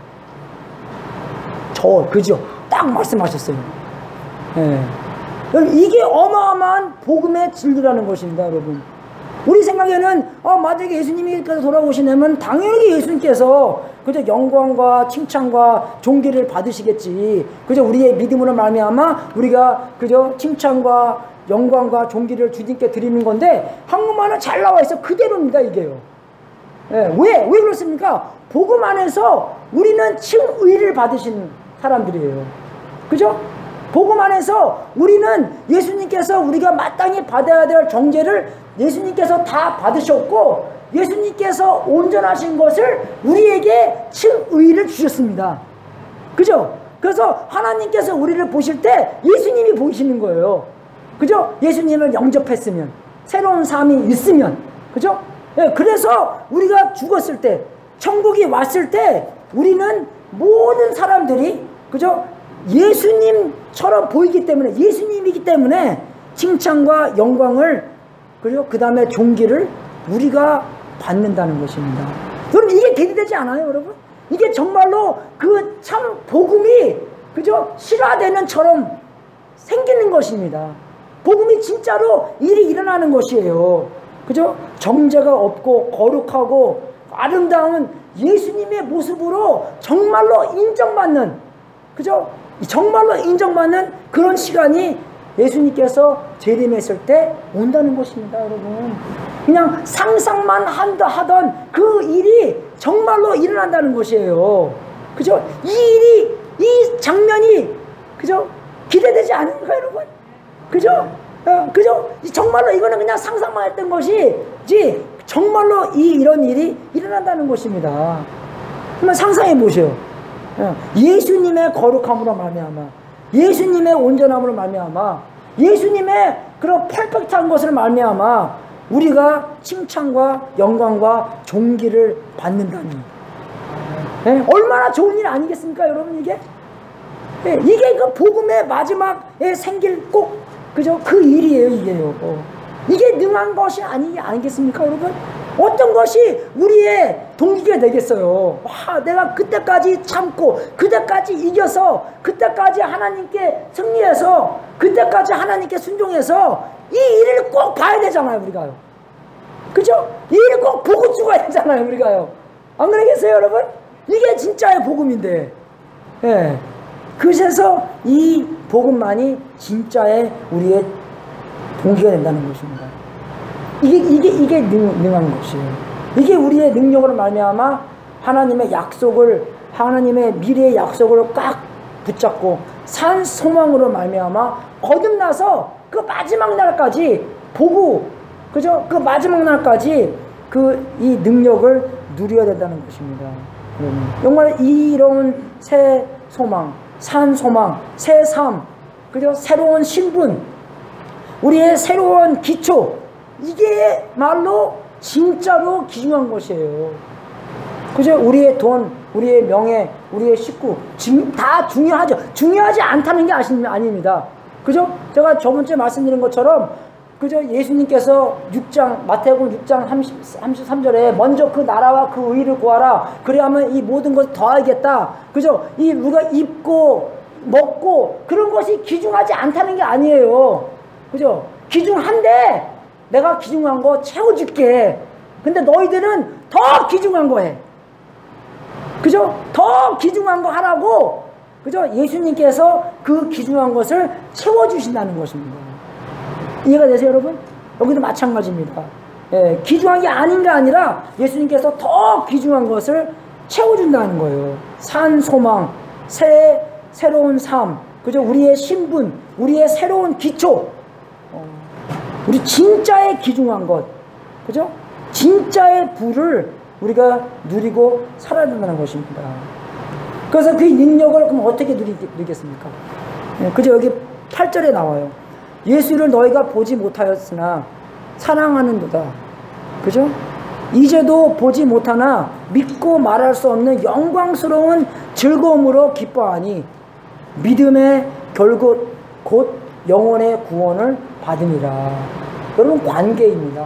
그죠? 딱 말씀하셨어요. 예. 이게 어마어마한 복음의 진리라는 것입니다, 여러분. 우리 생각에는 만약에 예수님께서 돌아오시려면 당연히 예수님께서 그저 영광과 칭찬과 존귀를 받으시겠지. 그저 우리의 믿음으로 말미암아 우리가 그저 칭찬과 영광과 존귀를 주님께 드리는 건데, 한국말은 잘 나와 있어. 그대로입니다, 이게요. 예. 왜 그렇습니까? 복음 안에서 우리는 칭의를 받으신 사람들이에요. 그죠? 복음 안에서 우리는 예수님께서 우리가 마땅히 받아야 될 정죄를 예수님께서 다 받으셨고, 예수님께서 온전하신 것을 우리에게 칭의를 주셨습니다. 그죠? 그래서 하나님께서 우리를 보실 때 예수님이 보이시는 거예요. 그죠? 예수님을 영접했으면, 새로운 삶이 있으면, 그죠? 예, 그래서 우리가 죽었을 때, 천국이 왔을 때 우리는 모든 사람들이 그죠? 예수님처럼 보이기 때문에, 예수님이기 때문에 칭찬과 영광을, 그리고 그 다음에 존귀를 우리가 받는다는 것입니다. 여러분, 이게 기대되지 않아요, 여러분? 이게 정말로 그 참 복음이 그죠? 실화되는 처럼 생기는 것입니다. 복음이 진짜로 일이 일어나는 것이에요. 그죠? 정죄가 없고 거룩하고 아름다운 예수님의 모습으로 정말로 인정받는, 그죠? 정말로 인정받는 그런 시간이 예수님께서 재림했을 때 온다는 것입니다, 여러분. 그냥 상상만 하던 그 일이 정말로 일어난다는 것이에요. 그죠? 이 장면이, 그죠? 기대되지 않습니까, 여러분? 그죠? 그죠? 정말로 이거는 그냥 상상만 했던 것이지, 정말로 이런 일이 일어난다는 것입니다. 한번 상상해 보세요. 예수님의 거룩함으로 말미암아, 예수님의 온전함으로 말미암아, 예수님의 그런 퍼펙트한 것을 말미암아 우리가 칭찬과 영광과 존귀를 받는다니, 얼마나 좋은 일 아니겠습니까, 여러분? 이게 이게 그 복음의 마지막에 생길 꼭 그죠? 그 일이에요, 이게요. 이게 능한 것이 아니겠습니까, 여러분? 어떤 것이 우리의 동기가 되겠어요? 와, 내가 그때까지 참고, 그때까지 이겨서, 그때까지 하나님께 승리해서, 그때까지 하나님께 순종해서 이 일을 꼭 봐야 되잖아요, 우리가요. 그죠? 이 일을 꼭 보고 죽어야 되잖아요, 우리가요. 안 그러겠어요, 여러분? 이게 진짜의 복음인데. 예. 그래서 이 복음만이 진짜의 우리의 동기가 된다는 것입니다. 이게 능한 것이에요. 이게 우리의 능력으로 말미암아 하나님의 약속을, 하나님의 미래의 약속을 꽉 붙잡고 산 소망으로 말미암아 거듭나서 그 마지막 날까지 보고, 그죠? 그 마지막 날까지 이 능력을 누려야 된다는 것입니다. 정말 이런 새 소망, 산 소망, 새 삶, 그죠? 새로운 신분, 우리의 새로운 기초, 이게 말로 진짜로 귀중한 것이에요. 그죠? 우리의 돈, 우리의 명예, 우리의 식구, 다 중요하죠. 중요하지 않다는 게 아닙니다. 그죠? 제가 저번주에 말씀드린 것처럼, 그죠? 예수님께서 6장, 마태복음 6장 33절에 먼저 그 나라와 그 의를 구하라. 그래야만 이 모든 것을 더하겠다. 그죠? 이 우리가 입고, 먹고, 그런 것이 귀중하지 않다는 게 아니에요. 그죠? 귀중한데, 내가 귀중한 거 채워줄게. 근데 너희들은 더 귀중한 거 해. 그죠? 더 귀중한 거 하라고, 그죠? 예수님께서 그 귀중한 것을 채워주신다는 것입니다. 이해가 되세요, 여러분? 여기도 마찬가지입니다. 예, 귀중한 게 아닌 게 아니라 예수님께서 더 귀중한 것을 채워준다는 거예요. 산 소망, 새로운 삶, 그죠? 우리의 신분, 우리의 새로운 기초, 우리 진짜의 귀중한 것, 그죠? 진짜의 부를 우리가 누리고 살아야 된다는 것입니다. 그래서 그 능력을 그럼 어떻게 누리겠습니까? 그죠? 여기 8절에 나와요. 예수를 너희가 보지 못하였으나 사랑하는도다. 그죠? 이제도 보지 못하나 믿고 말할 수 없는 영광스러운 즐거움으로 기뻐하니 믿음의 결국 곧 영혼의 구원을 받으니라. 여러분, 관계입니다.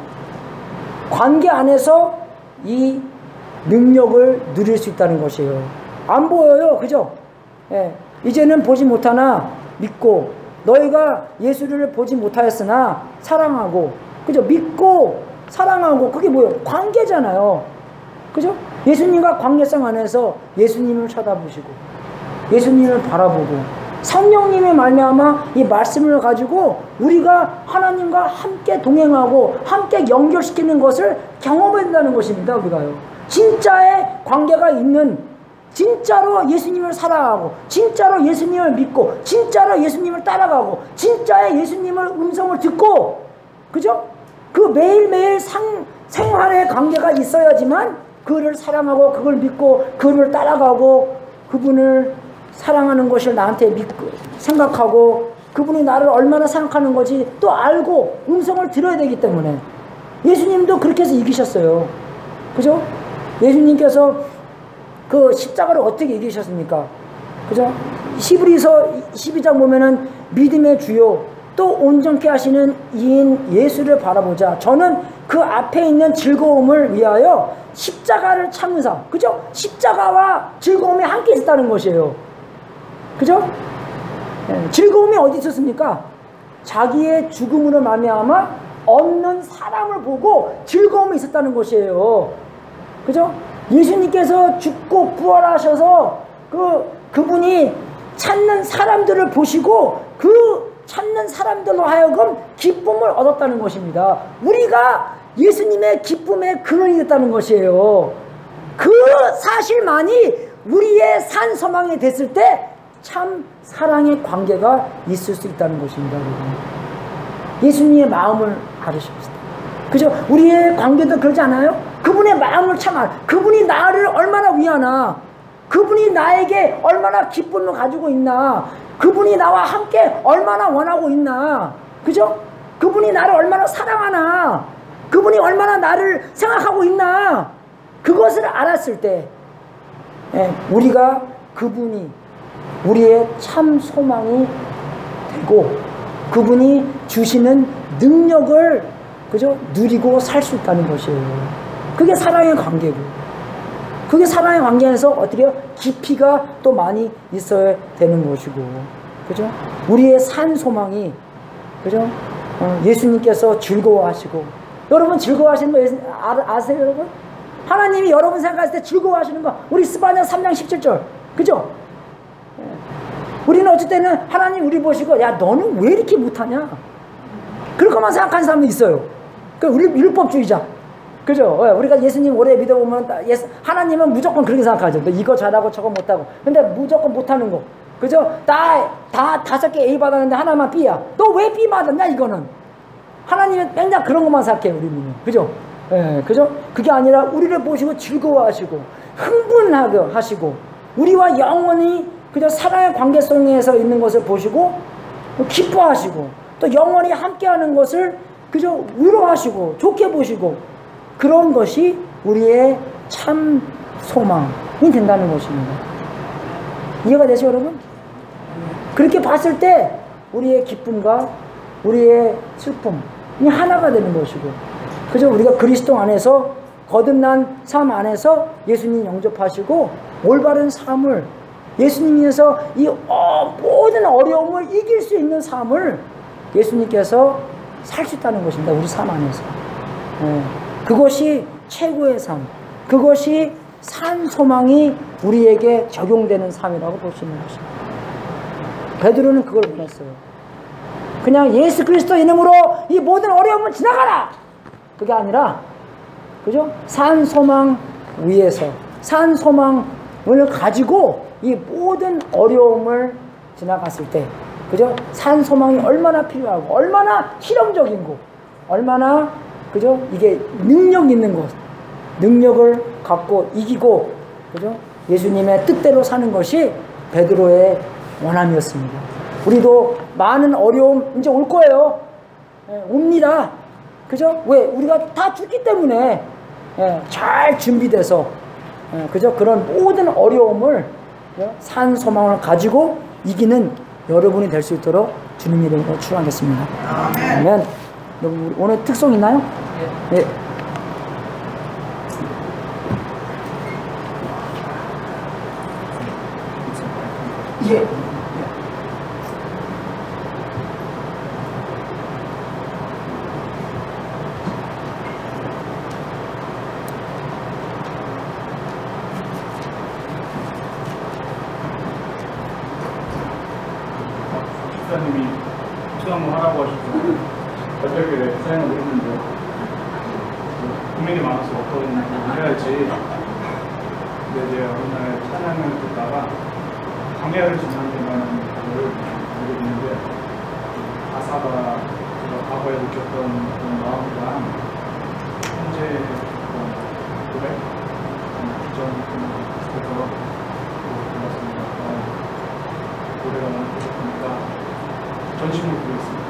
관계 안에서 이 능력을 누릴 수 있다는 것이에요. 안 보여요. 그죠? 예. 이제는 보지 못하나 믿고, 너희가 예수를 보지 못하였으나 사랑하고, 그죠? 믿고 사랑하고, 그게 뭐예요? 관계잖아요. 그죠? 예수님과 관계성 안에서 예수님을 쳐다보시고 예수님을 바라보고 성령님의 말미암아 이 말씀을 가지고 우리가 하나님과 함께 동행하고 함께 연결시키는 것을 경험한다는 것입니다. 우리가요. 진짜의 관계가 있는, 진짜로 예수님을 사랑하고 진짜로 예수님을 믿고 진짜로 예수님을 따라가고 진짜의 예수님의 음성을 듣고, 그죠? 그 매일매일 생활의 관계가 있어야지만 그를 사랑하고 그걸 믿고 그를 따라가고 그분을 사랑하는 것을 나한테 믿고 생각하고 그분이 나를 얼마나 생각하는 거지 또 알고 음성을 들어야 되기 때문에 예수님도 그렇게 해서 이기셨어요. 그죠? 예수님께서 그 십자가를 어떻게 이기셨습니까? 그죠? 히브리서 12장 보면은 믿음의 주요 또 온전케 하시는 이인 예수를 바라보자. 저는 그 앞에 있는 즐거움을 위하여 십자가를 참으사. 그죠? 십자가와 즐거움이 함께 있었다는 것이에요. 그죠? 네. 즐거움이 어디 있었습니까? 자기의 죽음으로 말미암아 얻는 사람을 보고 즐거움이 있었다는 것이에요. 그죠? 예수님께서 죽고 부활하셔서 그분이 찾는 사람들을 보시고 그 찾는 사람들로 하여금 기쁨을 얻었다는 것입니다. 우리가 예수님의 기쁨의 근원이 됐다는 것이에요. 그 사실만이 우리의 산 소망이 됐을 때 참 사랑의 관계가 있을 수 있다는 것입니다. 예수님의 마음을 알으십시다. 그죠? 우리의 관계도 그러지 않아요? 그분의 마음을 참 그분이 나를 얼마나 위하나, 그분이 나에게 얼마나 기쁨을 가지고 있나, 그분이 나와 함께 얼마나 원하고 있나, 그죠? 그분이 나를 얼마나 사랑하나, 그분이 얼마나 나를 생각하고 있나, 그것을 알았을 때 우리가 그분이 우리의 참 소망이 되고 그분이 주시는 능력을, 그죠? 누리고 살 수 있다는 것이에요. 그게 사랑의 관계고, 그게 사랑의 관계에서 어떻게 해요? 깊이가 또 많이 있어야 되는 것이고, 그죠? 우리의 산 소망이, 그죠? 예수님께서 즐거워하시고, 여러분 즐거워하시는 거 아세요, 여러분? 하나님이 여러분 생각했을 때 즐거워하시는 거, 우리 스바냐 3장 17절, 그죠? 우리는 어쩔 때는 하나님 우리 보시고, 야, 너는 왜 이렇게 못하냐? 그럴 것만 생각하는 사람도 있어요. 우리 율법주의자. 그죠? 우리가 예수님 오래 믿어보면, 하나님은 무조건 그렇게 생각하죠. 너 이거 잘하고 저거 못하고. 근데 무조건 못하는 거. 그죠? 다 5개 A 받았는데 하나만 B야. 너 왜 B 받았냐, 이거는? 하나님은 맨날 그런 것만 생각해요, 우리는. 그죠? 그죠? 그게 아니라 우리를 보시고 즐거워하시고, 흥분하게 하시고, 우리와 영원히 그저 사랑의 관계성에서 있는 것을 보시고 기뻐하시고 또 영원히 함께하는 것을 그저 위로하시고 좋게 보시고 그런 것이 우리의 참 소망이 된다는 것입니다. 이해가 되죠, 여러분? 그렇게 봤을 때 우리의 기쁨과 우리의 슬픔이 하나가 되는 것이고, 그저 우리가 그리스도 안에서 거듭난 삶 안에서 예수님 영접하시고 올바른 삶을 예수님께서 이 모든 어려움을 이길 수 있는 삶을 예수님께서 살 수 있다는 것입니다. 우리 삶 안에서. 그것이 최고의 삶, 그것이 산 소망이 우리에게 적용되는 삶이라고 볼 수 있는 것입니다. 베드로는 그걸 보냈어요. 그냥 예수 그리스도 이름으로 이 모든 어려움을 지나가라! 그게 아니라, 그죠? 산 소망 위에서, 산 소망을 가지고 이 모든 어려움을 지나갔을 때, 그죠? 산 소망이 얼마나 필요하고, 얼마나 실용적이고, 얼마나, 그죠? 이게 능력 있는 것, 능력을 갖고 이기고, 그죠? 예수님의 뜻대로 사는 것이 베드로의 원함이었습니다. 우리도 많은 어려움 이제 올 거예요. 옵니다. 그죠? 왜? 우리가 다 죽기 때문에 잘 준비돼서 그죠? 그런 모든 어려움을 산 소망을 가지고 이기는 여러분이 될 수 있도록 주님 이름으로 축원하겠습니다. 아멘. 여러분 오늘 특송 있나요? 네. 예. 집사님이 수상을 하라고 하셔서 어저께 사연을 했는데 고민이 많아서 어떤 일을 해야지. 근데 이제 어느 날 찬양을 듣다가 광야를 지나는 걸 알게 됐는데 가사가 제가 과거에 느꼈던 그런 마음이랑 현재 고백, 기존 비슷해서 골랐습니다. 노래가 너무 좋으니까 전심으로 부르겠습니다.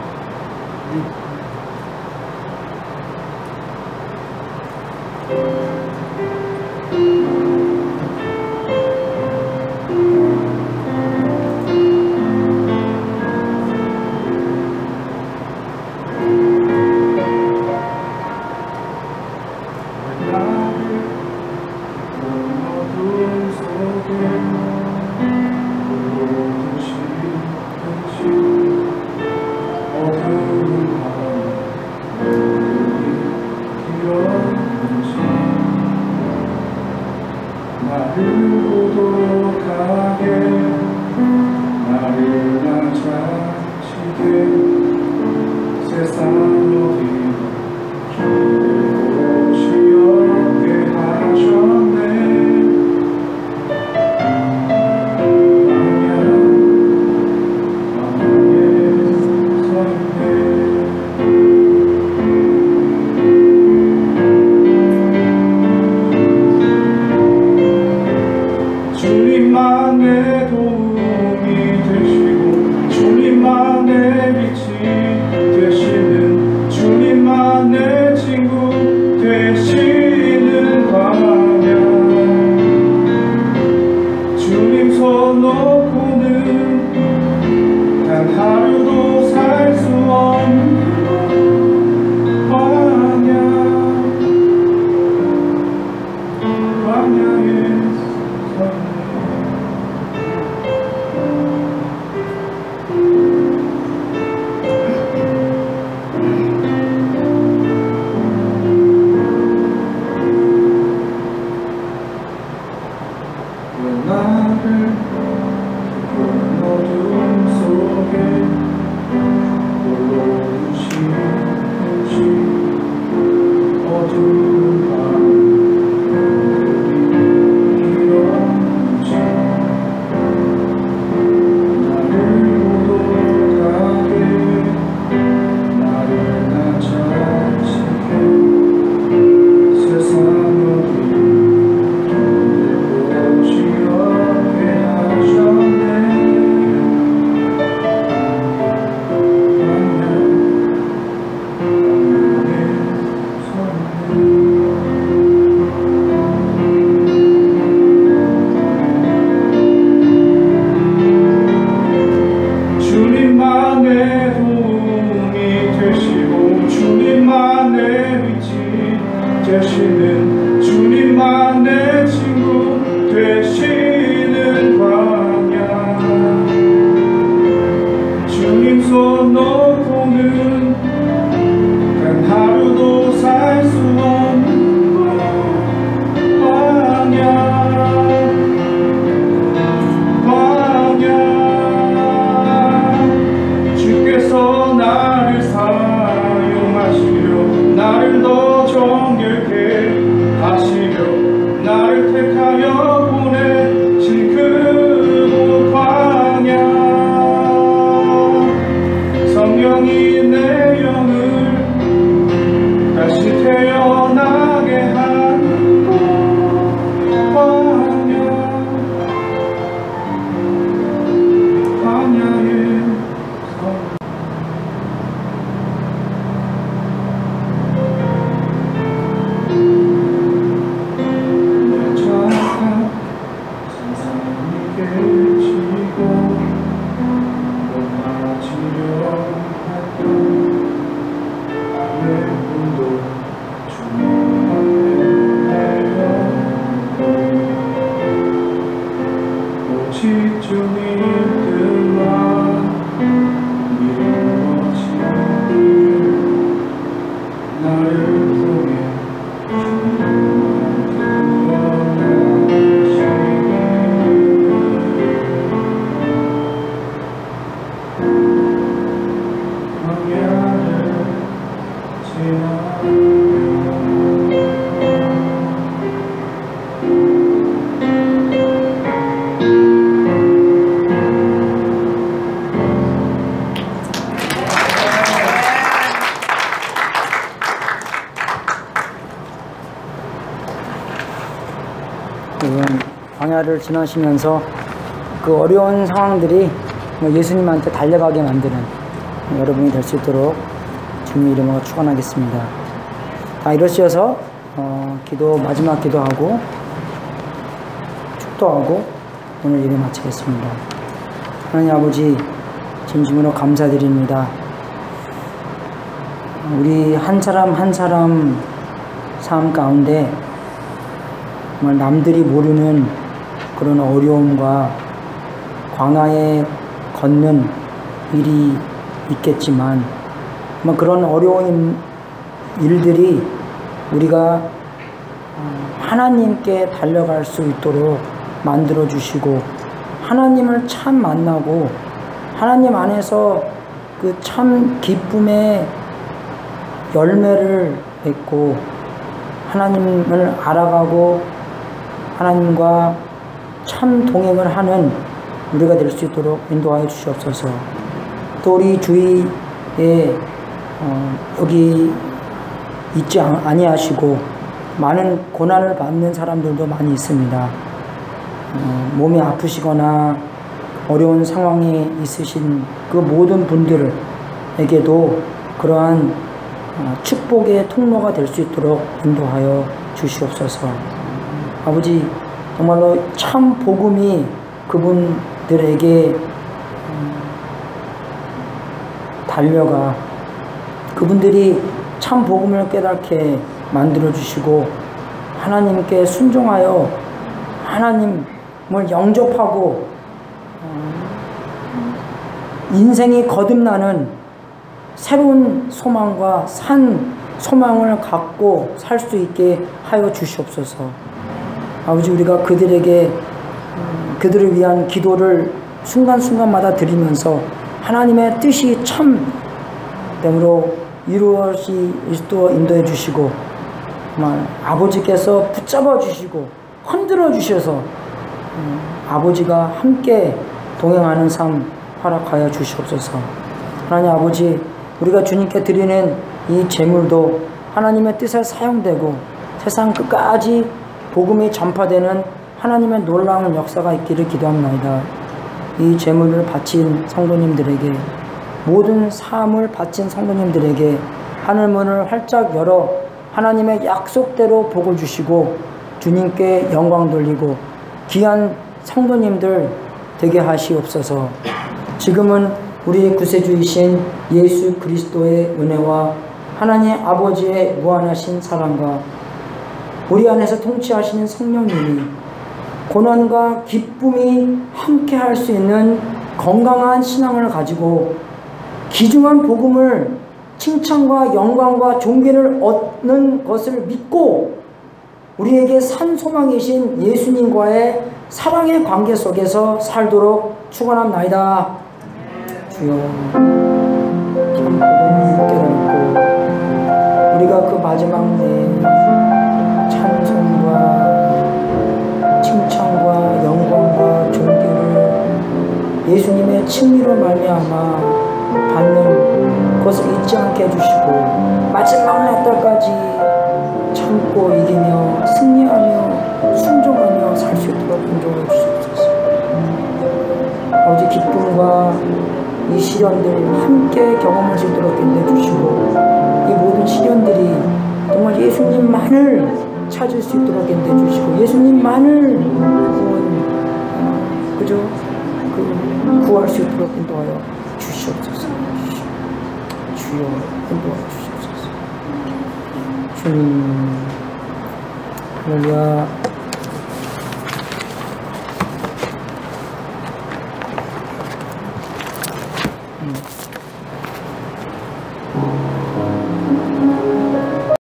선택하여 보내신 그곳 광야 성령이 내 영을 다시 태어나게 하는 광야에서 광야를 지나시면서 그 어려운 상황들이 예수님한테 달려가게 만드는 여러분이 될 수 있도록 주님 이름으로 축원하겠습니다. 다 이러셔서 마지막 기도하고 축도하고 오늘 예배 마치겠습니다. 하나님 아버지 진심으로 감사드립니다. 우리 한 사람 한 사람 삶 가운데 정말 남들이 모르는 그런 어려움과 광야에 걷는 일이 있겠지만 그런 어려운 일들이 우리가 하나님께 달려갈 수 있도록 만들어 주시고 하나님을 참 만나고 하나님 안에서 그 참 기쁨의 열매를 맺고 하나님을 알아가고 하나님과 참 동행을 하는 우리가 될 수 있도록 인도하여 주시옵소서. 또 우리 주위에 여기 있지 아니하시고 많은 고난을 받는 사람들도 많이 있습니다. 몸이 아프시거나 어려운 상황에 있으신 그 모든 분들에게도 그러한 축복의 통로가 될 수 있도록 인도하여 주시옵소서. 아버지 정말로 참 복음이 그분들에게 달려가 그분들이 참 복음을 깨닫게 만들어 주시고 하나님께 순종하여 하나님을 영접하고 인생이 거듭나는 새로운 소망과 산 소망을 갖고 살 수 있게 하여 주시옵소서. 아버지 우리가 그들을 위한 기도를 순간순간마다 드리면서 하나님의 뜻이 참됨으로 이루어지도록 인도해 주시고 정말 아버지께서 붙잡아 주시고 흔들어 주셔서 아버지가 함께 동행하는 삶 허락하여 주시옵소서. 하나님 아버지 우리가 주님께 드리는 이 제물도 하나님의 뜻에 사용되고 세상 끝까지 복음이 전파되는 하나님의 놀라운 역사가 있기를 기도합니다. 이 제물을 바친 성도님들에게 모든 삶을 바친 성도님들에게 하늘문을 활짝 열어 하나님의 약속대로 복을 주시고 주님께 영광 돌리고 귀한 성도님들 되게 하시옵소서. 지금은 우리 구세주이신 예수 그리스도의 은혜와 하나님 아버지의 무한하신 사랑과 우리 안에서 통치하시는 성령님이 고난과 기쁨이 함께 할 수 있는 건강한 신앙을 가지고 귀중한 복음을 칭찬과 영광과 존귀를 얻는 것을 믿고 우리에게 산 소망이신 예수님과의 사랑의 관계 속에서 살도록 축원합나이다. 주여 참 복음을 깨닫고 우리가 그 마지막 내 찬송과 하나님의 칭의로 말미암아 받는 것을 잊지 않게 해주시고 마지막 날까지 참고 이기며 승리하며 순종하며 살 수 있도록 인도해 주시옵소서. 아버지 기쁨과 이 시련들 함께 경험할 수 있도록 인도해 주시고 이 모든 시련들이 정말 예수님만을 찾을 수 있도록 인도해 주시고 예수님만을 그저 구할 수 있도록 인도하여 주시옵소서. 주여 인도하여 주시옵소서. 주님 할렐루야.